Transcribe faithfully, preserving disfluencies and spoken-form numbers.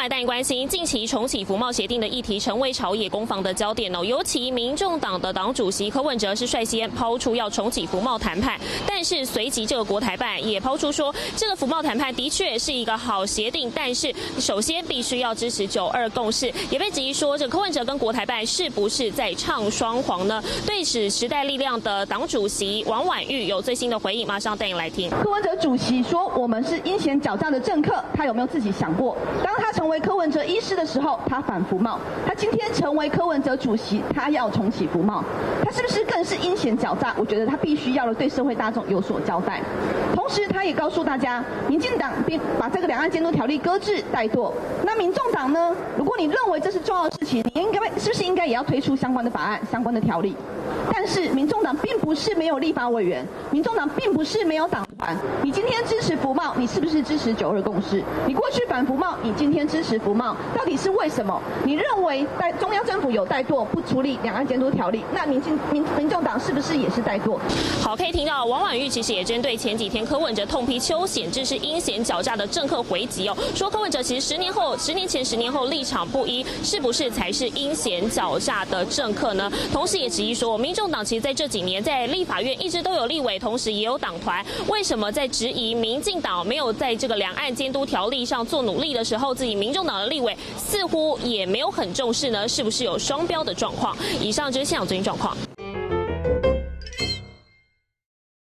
来带您关心，近期重启服贸协定的议题成为朝野攻防的焦点哦。尤其民众党的党主席柯文哲是率先抛出要重启服贸谈判，但是随即这个国台办也抛出说，这个服贸谈判的确是一个好协定，但是首先必须要支持九二共识，也被质疑说，这柯文哲跟国台办是不是在唱双簧呢？对此，时代力量的党主席王婉玉有最新的回应，马上带你来听。 柯文哲主席说，我们是阴险狡诈的政客，他有没有自己想过？当他成为柯文哲医师的时候，他反服贸；他今天成为柯文哲主席，他要重启服贸，他是不是更是阴险狡诈？我觉得他必须要对社会大众有所交代。同时，他也告诉大家，民进党并把这个两岸监督条例搁置怠惰。那民众党呢？如果你认为这是重要的事情，你应该是不是应该也要推出相关的法案、相关的条例？但是民众党并不是没有立法委员，民众党并不是没有党团。你今天支持服贸，你是不是支持九二共识？你过去反服贸，你今天支持服贸，到底是为什么？你认为在中央政府有怠惰，不处理两岸监督条例，那民进民民众党是不是也是怠惰？ 好，可以听到王婉玉其实也针对前几天柯文哲痛批邱显智是阴险狡诈的政客回击哦，说柯文哲其实十年后、十年前、十年后立场不一，是不是才是阴险狡诈的政客呢？同时也质疑说，民众党其实在这几年在立法院一直都有立委，同时也有党团，为什么在质疑民进党没有在这个两岸监督条例上做努力的时候，自己民众党的立委似乎也没有很重视呢？是不是有双标的状况？以上就是现场最新状况。